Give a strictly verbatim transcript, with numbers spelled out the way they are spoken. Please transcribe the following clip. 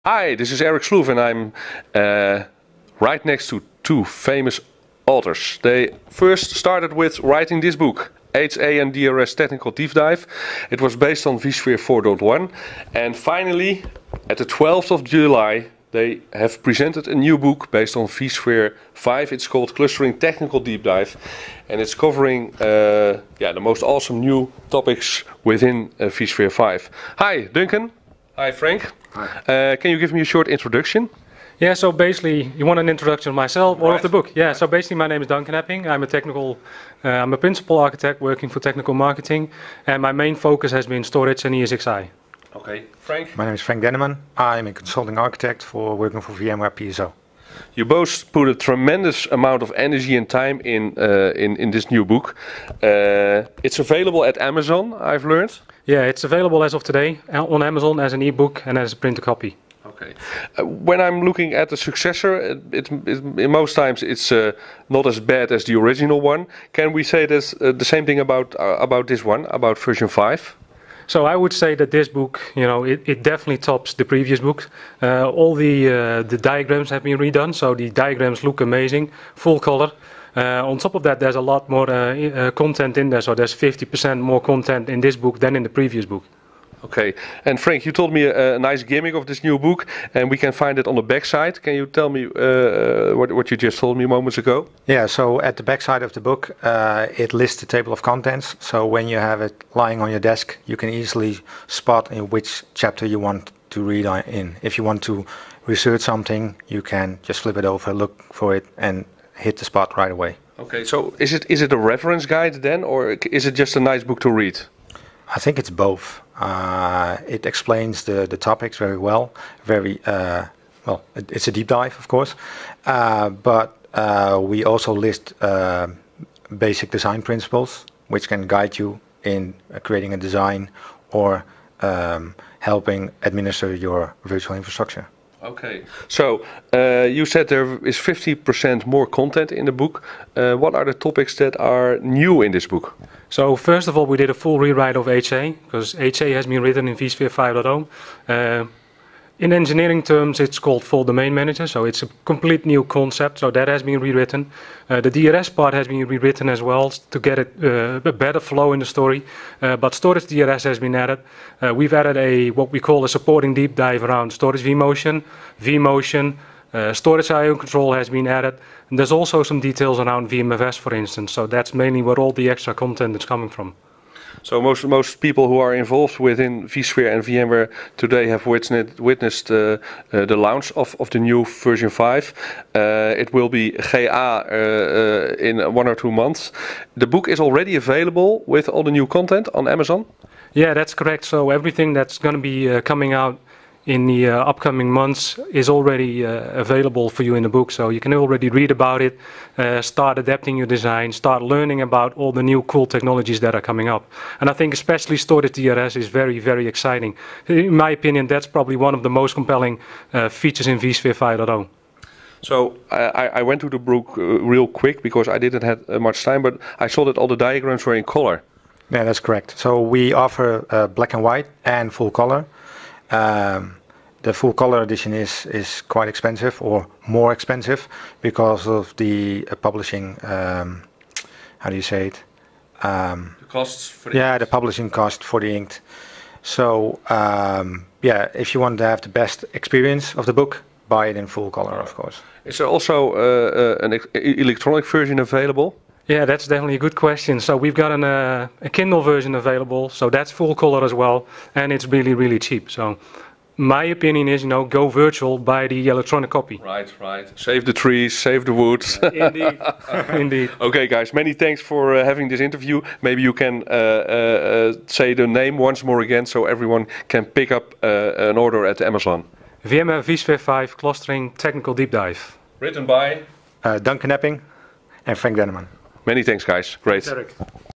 Hi, this is Eric Sloef and I'm uh, right next to two famous authors. They first started with writing this book, H A and D R S Technical Deep Dive. It was based on vSphere four point one, and finally, at the twelfth of July, they have presented a new book based on vSphere five. It's called Clustering Technical Deep Dive, and it's covering uh, yeah, the most awesome new topics within uh, vSphere five. Hi, Duncan. Hi, Frank. Hi. Uh, can you give me a short introduction? Yeah, so basically, you want an introduction of myself or Right. of the book? Yeah, so basically my name is Duncan Epping. I'm a technical, uh, I'm a principal architect working for technical marketing, and my main focus has been storage and E S X i. Okay, Frank. My name is Frank Denneman. I'm a consulting architect for working for VMware P S O. You both put a tremendous amount of energy and time in uh, in, in this new book. Uh, it's available at Amazon, I've learned. Yeah, it's available as of today on Amazon as an ebook and as a printed copy. Okay. Uh, when I'm looking at the successor, it, it, it, in most times it's uh, not as bad as the original one. Can we say this, uh, the same thing about uh, about this one, about version five? So I would say that this book, you know, it, it definitely tops the previous books. Uh, all the uh, the diagrams have been redone, so the diagrams look amazing, full color. Uh, on top of that, there's a lot more uh, uh, content in there, so there's fifty percent more content in this book than in the previous book. Okay. And Frank, you told me a, a nice gimmick of this new book, and we can find it on the back side. Can you tell me uh, what, what you just told me moments ago? Yeah, so at the back side of the book, uh, it lists the table of contents. So when you have it lying on your desk, you can easily spot in which chapter you want to read on, in. If you want to research something, you can just flip it over, look for it, and hit the spot right away. Okay. So is it is it a reference guide then, or is it just a nice book to read? I think it's both. Uh, it explains the, the topics very well. Very uh, well. It, it's a deep dive, of course, uh, but uh, we also list uh, basic design principles, which can guide you in uh, creating a design or um, helping administer your virtual infrastructure. Okay. So uh, you said there is fifty percent more content in the book. Uh, what are the topics that are new in this book? So first of all, we did a full rewrite of H A, because H A has been written in vSphere five point oh. Uh, in engineering terms, it's called Full Domain Manager, so it's a complete new concept, so that has been rewritten. Uh, the D R S part has been rewritten as well to get it, uh, a better flow in the story, uh, but storage D R S has been added. Uh, we've added a what we call a supporting deep dive around storage vMotion, vMotion, uh, storage I O control has been added, and there's also some details around V M F S, for instance, so that's mainly where all the extra content is coming from. So most most people who are involved within vSphere and VMware today have witnessed, witnessed uh, uh, the launch of, of the new version five. Uh, it will be G A uh, uh, in one or two months. The book is already available with all the new content on Amazon? Yeah, that's correct. So everything that's going to be uh, coming out in the uh, upcoming months is already uh, available for you in the book. So you can already read about it, uh, start adapting your design, start learning about all the new cool technologies that are coming up. And I think especially storage D R S is very, very exciting. In my opinion, that's probably one of the most compelling uh, features in vSphere five point oh. So I, I went to the book uh, real quick because I didn't have uh, much time, but I saw that all the diagrams were in color. Yeah, that's correct. So we offer uh, black and white and full color. Um, the full color edition is is quite expensive, or more expensive, because of the uh, publishing. Um, how do you say it? Um, The costs for the yeah, the publishing cost for the ink. So um, yeah, if you want to have the best experience of the book, buy it in full color, of course. Is there also uh, uh, an e electronic version available? Yeah, that's definitely a good question. So we've got an, uh, a Kindle version available, so that's full color as well, and it's really, really cheap. So my opinion is, you know, go virtual, buy the electronic copy. Right, right. Save the trees, save the woods. Indeed, indeed. Okay, guys, many thanks for uh, having this interview. Maybe you can uh, uh, uh, say the name once more again so everyone can pick up uh, an order at Amazon. VMware vSphere five Clustering Technical Deep Dive. Written by Uh, Duncan Epping and Frank Denneman. Many thanks, guys. Great. Derek.